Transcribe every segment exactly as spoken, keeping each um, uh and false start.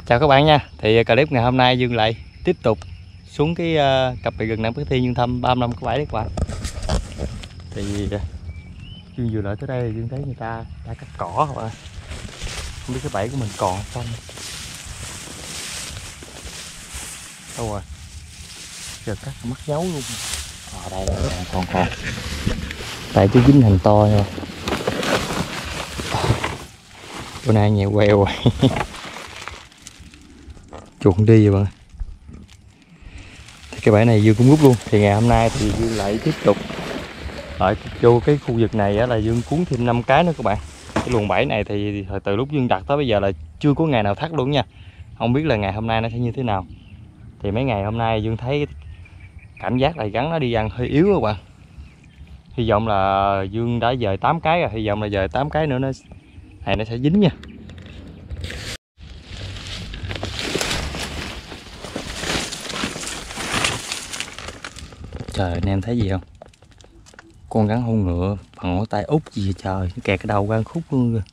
Chào các bạn nha. Thì clip ngày hôm nay Dương lại tiếp tục xuống cái uh, cặp bì rừng Nam Cát Tiên Dương thăm ba mươi năm có bảy đấy các bạn. Thì uh, Dương vừa lại tới đây Dương thấy người ta đã cắt cỏ các bạn. Không biết cái bẫy của mình còn không. Đâu rồi? Giờ cắt mất dấu luôn. Ở đây là còn còn. Tại chứ dính hành to nha. Bữa nay nhẹ queo rồi. Chuột đi rồi bạn. Thì cái bẫy này Dương cũng rút luôn. Thì ngày hôm nay thì Dương lại tiếp tục lại vô cái khu vực này á, là Dương cuốn thêm năm cái nữa các bạn. Cái luồng bẫy này thì từ lúc Dương đặt tới bây giờ là chưa có ngày nào thắt luôn nha. Không biết là ngày hôm nay nó sẽ như thế nào. Thì mấy ngày hôm nay Dương thấy cảm giác là gắn nó đi ăn hơi yếu các bạn. Hy vọng là Dương đã dời tám cái rồi, hy vọng là dời tám cái nữa nó này nó sẽ dính nha. Trời, anh em thấy gì không? Con rắn hôn ngựa bằng ngón tay út gì vậy trời, nó kẹt cái đầu ra khúc luôn rồi.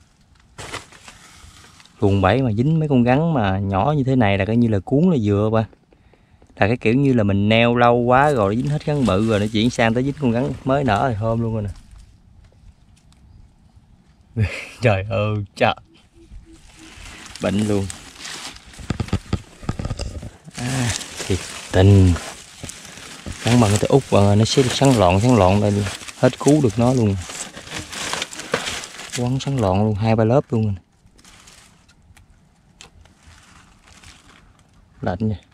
Luồng bẫy mà dính mấy con rắn mà nhỏ như thế này là coi như là cuốn là vừa ba. Là cái kiểu như là mình neo lâu quá rồi nó dính hết rắn bự rồi nó chuyển sang tới dính con rắn mới nở thì hôm luôn rồi nè. Trời ơi trời. Bệnh luôn. À, thiệt tình. Rắn bằng cái út và nó sẽ sắn lọn sắn lọn đây luôn. Hết cứu được nó luôn. Quấn sắn lọn luôn, hai ba lớp luôn rồi. Lạnh nha.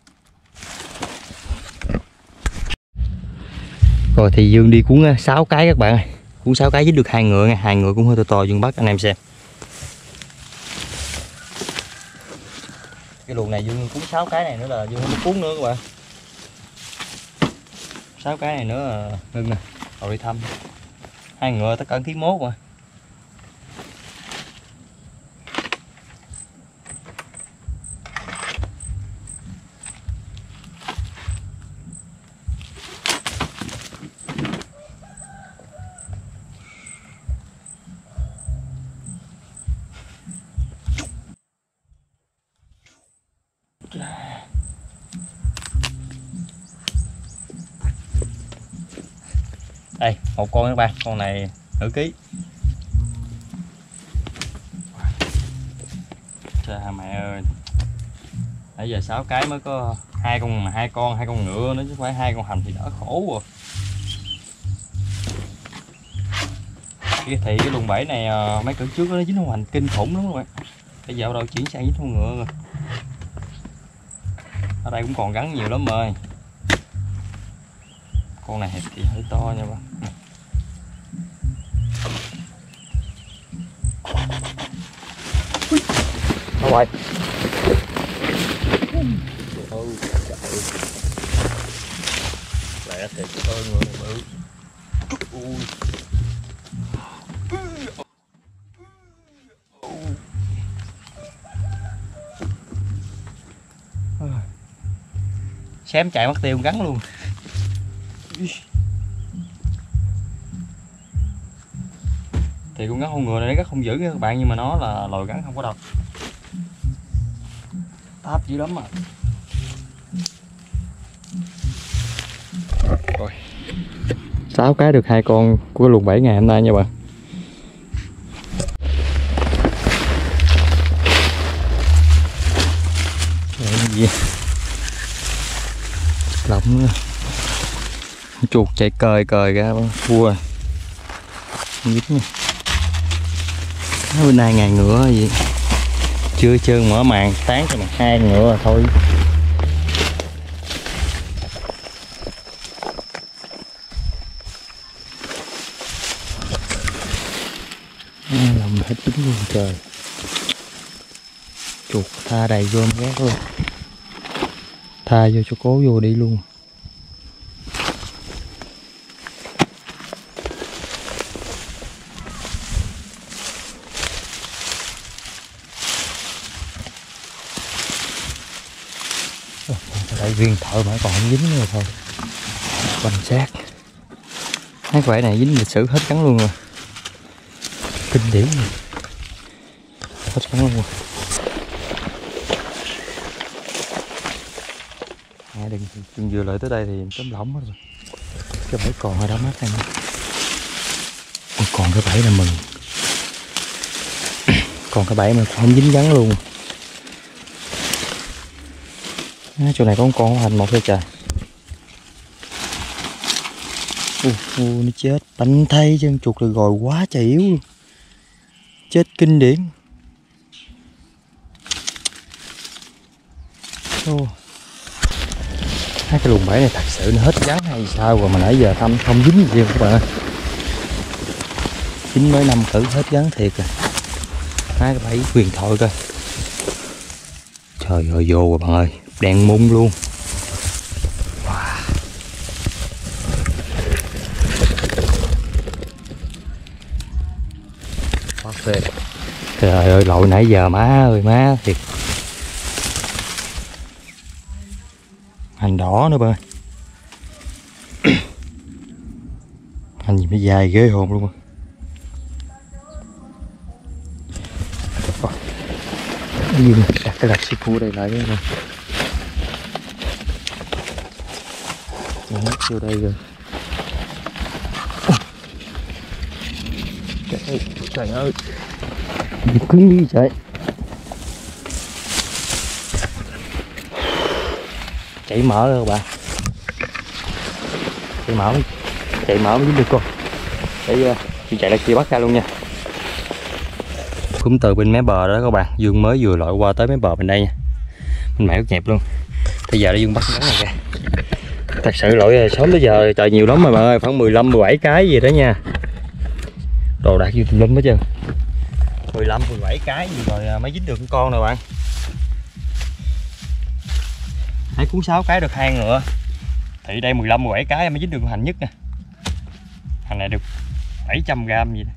Rồi thì Dương đi cuốn sáu cái các bạn ơi. Cuốn sáu cái dính được hai ngựa nha, hai ngựa cũng hơi to to Dương bắt anh em xem. Cái luồng này Dương cuốn sáu cái này nữa là Dương không cuốn nữa các bạn. sáu cái này nữa là ngưng nè, rồi đi thăm. Hai ngựa tất cả ký mốt mà. Đây, một con các bạn, con này nửa ký. Trời mẹ ơi. Nãy giờ sáu cái mới có hai con mà hai con, hai con ngựa nữa chứ không phải hai con hành thì đỡ khổ rồi. Cái thì cái luồng bẫy này mấy cỡ trước nó dính con hành kinh khủng lắm các bạn. Bây giờ đâu chuyển sang dính con ngựa rồi. Ở đây cũng còn rắn nhiều lắm ơi. Con này thì hơi to nha bạn. Đâu rồi. Ôi trời. Lẹ thiệt ơi người này bự. Ui. Xém chạy mất tiêu gắn luôn. Thì con rắn hôn ngựa này nó rất không dữ nha các bạn, nhưng mà nó là loài rắn không có độc. Táp dữ lắm à. Rồi. sáu cái được hai con của cái luồng bẫy ngày hôm nay nha bạn. Gì? Lộng nữa. Chuột chạy cời cời ra thua rồi. Dính nha. Bữa nay ngày ngựa gì chưa trơn mở màn sáng cho mà hai ngựa rồi thôi. À, lòng hết dính luôn trời. Chuột tha đầy gom gác luôn. Tha vô cho cố vô đi luôn. Đây viên thợ mà còn không dính nữa thôi. Quan sát. Mấy quẻ này dính lịch sử hết cắn luôn rồi. Kinh điển. Hết cắn luôn rồi. nay đừng, đừng vừa lại tới đây thì tấm lỏng hết rồi. Cái bẫy còn ở đó mát này. Ôi, còn cái bẫy là mừng. Còn cái bẫy mà không dính gắn luôn. À, chỗ này có con con hành một thôi trời. Ui, ui, nó chết bánh thay chân chuột rồi gòi quá trời yếu luôn. Chết kinh điển. Ô. Hai cái luồng bẫy này thật sự nó hết gắn hay sao rồi mà nãy giờ thăm không dính gì các bạn ơi. Dính mấy năm cử hết gắn thiệt rồi. Hai cái bẫy huyền thoại coi. Trời ơi vô rồi bạn ơi, đèn mung luôn. Wow. Quá phê. Trời ơi lội nãy giờ má ơi má thiệt. Hành đỏ nữa bạn ơi. Hành gì mới dài ghê hồn luôn. Gì đặt cái đặt sipu đây lại nữa nè. Nó vô đây rồi. Trời ơi, trời ơi. Gì cứng đi trời. Chạy mở rồi các bạn. Chạy mở mới, chạy mở mới dính được con. Để uh, chạy lại kia bắt ra luôn nha. Cũng từ bên mé bờ đó các bạn, Dương mới vừa lội qua tới mé bờ bên đây nha. Bên mẹ rất nhẹp luôn. Bây giờ đã Dương bắt ngắn này kìa. Thật sự lội sớm tới giờ trời nhiều lắm mà bạn ơi, khoảng mười lăm mười bảy cái gì đó nha. Đồ đạc vô tùm lum hết trơn. mười lăm mười bảy cái gì rồi mới dính được con nè bạn. Thấy cuốn sáu cái được hang nữa. Thì đây mười lăm mười bảy cái mới dính được hành nhất nè. Hành này được bảy trăm gram gì đó.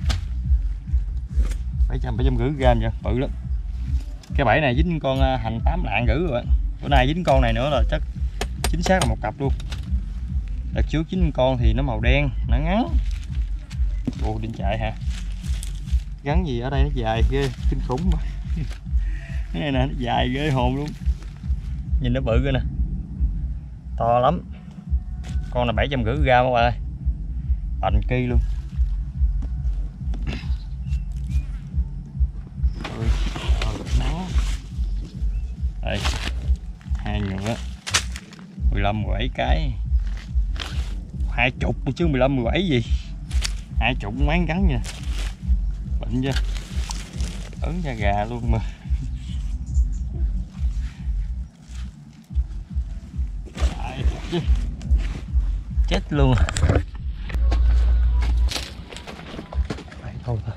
bảy trăm bảy trăm rưỡi gram vậy, bự lắm. Cái bẫy này dính con hành tám lạng rưỡi rồi bạn. Bữa nay dính con này nữa là chắc chính xác là một cặp luôn. Đợt trước dính con thì nó màu đen, nó ngắn. Ồ định chạy hả? Gắn gì ở đây nó dài ghê, kinh khủng mà. Cái này nè, nó dài ghê hồn luôn. Nhìn nó bự kìa nè. To lắm. Con là bảy trăm rưỡi gram các bạn ơi. Bành kỳ luôn. Nắng. Đây. Hai nữa. mười lăm mười bảy cái. Hai chục chứ mười lăm mười bảy gì. Hai chục máng gắn nha. Bệnh chưa? Ấn da gà luôn mà. Chết luôn. Vậy thôi thôi.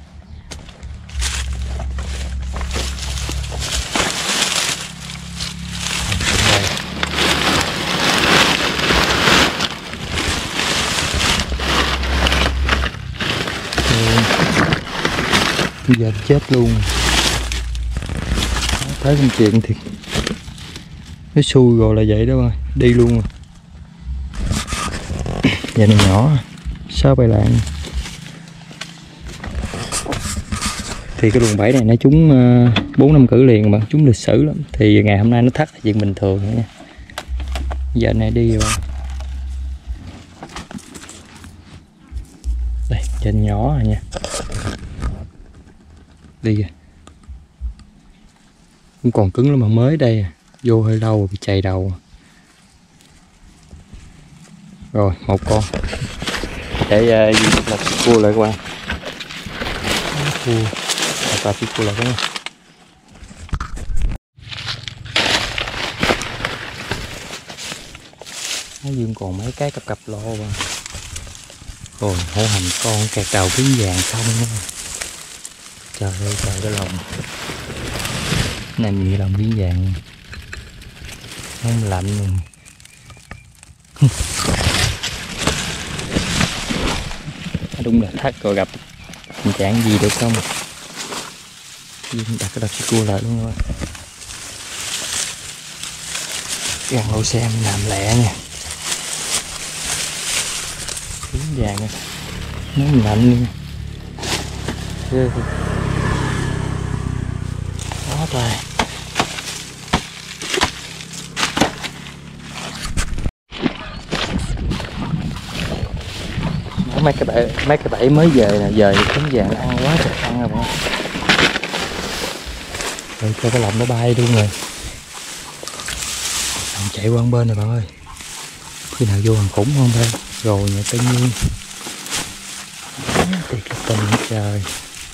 Bây giờ chết luôn. Thấy công chuyện thì nó xui rồi là vậy đó thôi, đi luôn rồi. Giờ này nhỏ sáu bảy lạng. Thì cái luồng bẫy này nó trúng bốn năm cử liền mà trúng lịch sử lắm. Thì ngày hôm nay nó thắt là chuyện bình thường nha. Giờ này đi rồi. Đây trên nhỏ rồi nha. Đi kìa. Cũng còn cứng lắm mà mới đây à. Vô hơi lâu rồi bị chày đầu. Rồi một con. Để uh, lọc cua lại qua. Cua. Lọc cua lại nha. Nó Dương còn mấy cái cặp cặp lô mà. Rồi hổ hành con kẹt đầu kiến vàng không nữa. Trời ơi trời cái lòng. Này gì lòng kiến vàng. Không lạnh luôn. Đúng là thắt rồi gặp tình trạng gì được không? Dương đặt cái đập cua lại luôn rồi. Gần lô xe em làm lẹ nha. Kiến vàng này. Nó lạnh luôn. Đó trời. mấy cái bẫy mấy cái bẫy mới về nè, giờ cũng vàng ăn quá trời ăn rồi bạn. Rồi cho cái lồng nó bay luôn rồi. Lồng chạy qua bên này bạn ơi. Khi nào vô thằng khủng không đây? Rồi nhà tự nhiên. Thì cái tình trời.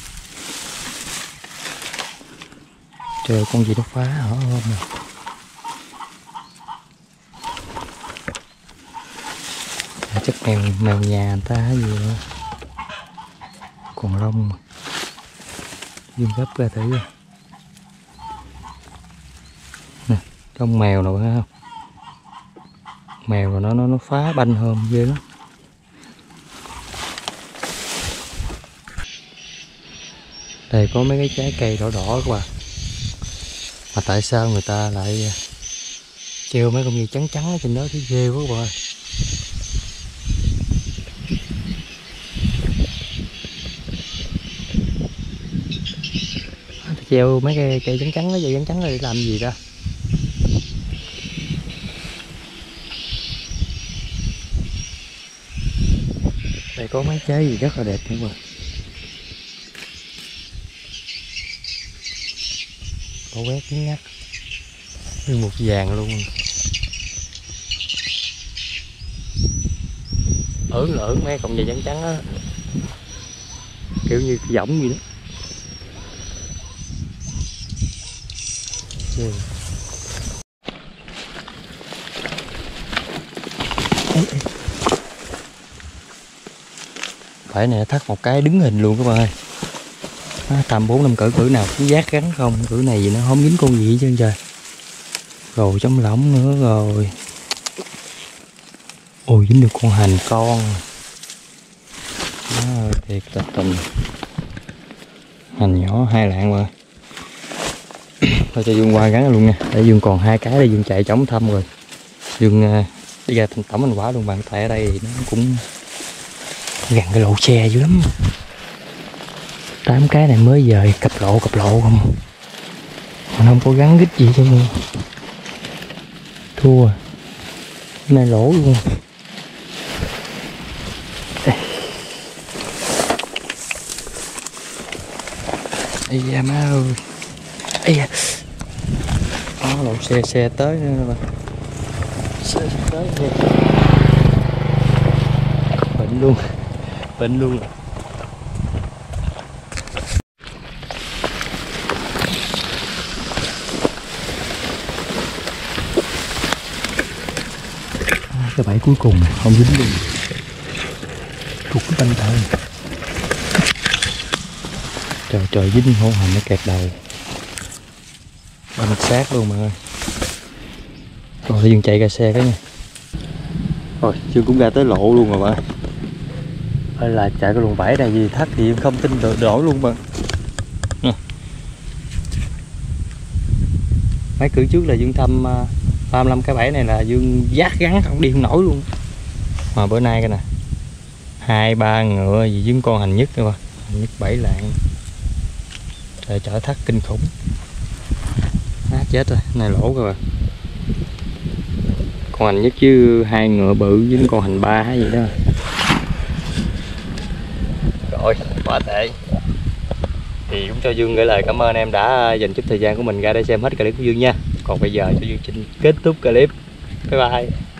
Trời con gì nó phá hả không nè. À, chắc mèo mèo nhà người ta hay gì nữa. Còn lông mà. Dương gấp ra thử rồi. Nè, trong mèo nào thấy không? Mèo rồi nó nó nó phá banh hôm ghê lắm. Đây có mấy cái trái cây đỏ đỏ các bạn. Mà tại sao người ta lại treo mấy con gì trắng trắng ở trên đó thấy ghê quá các bạn ơi. Treo mấy cây cây trắng trắng đó, dây trắng trắng để làm gì đó. Đây có mấy trái gì rất là đẹp nữa mà. Có quét nhát nhát. Nguyên một vàng luôn. Ớn là ớn mấy cọng dây trắng trắng á. Kiểu như cái võng gì đó. Ừ. Ê, ê. Phải nè, thắt một cái đứng hình luôn các bạn ơi. À, tầm bốn năm cỡ cỡ nào cũng giác gắn không, cỡ này gì nó không dính con gì hết trơn trời. Rồi trong lỏng nữa rồi. Ôi dính được con hành con. Đó, thiệt là tình. Hành nhỏ hai lạng mà. Thôi cho Dương qua gắn luôn nha. Để Dương còn hai cái để Dương chạy chống thăm rồi. Dương đi ra thành tẩm thành quả luôn bạn. Tại ở đây thì nó cũng gần cái lộ xe dữ lắm. Tám cái này mới về cặp lộ cặp lộ không. Còn không có gắn gít gì cho luôn. Thua. Cái này lỗ luôn. Ây da má ơi. Ây da. Đó lộ xe xe tới nữa mà. Xe tới nè. Bệnh luôn. Bệnh luôn. Cái bẫy cuối cùng không dính luôn. Thuộc cái banh tay. Trời trời dính hổ hành nó kẹt đầu. Banh sát luôn mà ơi. Rồi Dương chạy ra xe cái nha. Rồi Dương cũng ra tới lộ luôn rồi bạn. Ơi là chạy cái luồng bẫy này gì thắt thì không tin được đổ luôn bạn. Mấy cử trước là Dương thăm ba mươi lăm cái bẫy này là Dương giác gắn không đi không nổi luôn. Mà bữa nay cái nè hai ba ngựa gì với con hành nhất nữa, hành nhất bảy lạng. Trời chở thắt kinh khủng. Á chết rồi, này lỗ rồi. Con hành nhất chứ hai ngựa bự với con hành ba hay gì đó. Rồi quá tệ. Thì cũng cho Dương gửi lời cảm ơn em đã dành chút thời gian của mình ra đây xem hết clip của Dương nha. Còn bây giờ cho Dương Trinh kết thúc clip. Bye bye.